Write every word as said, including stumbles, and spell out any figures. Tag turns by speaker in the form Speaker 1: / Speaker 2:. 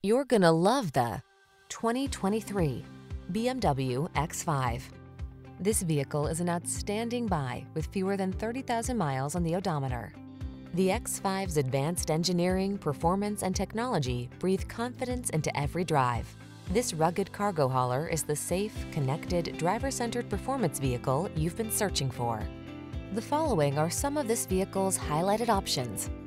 Speaker 1: You're gonna love the twenty twenty-three B M W X five. This vehicle is an outstanding buy with fewer than thirty thousand miles on the odometer. The X five's advanced engineering, performance, and technology breathe confidence into every drive. This rugged cargo hauler is the safe, connected, driver-centered performance vehicle you've been searching for. The following are some of this vehicle's highlighted options: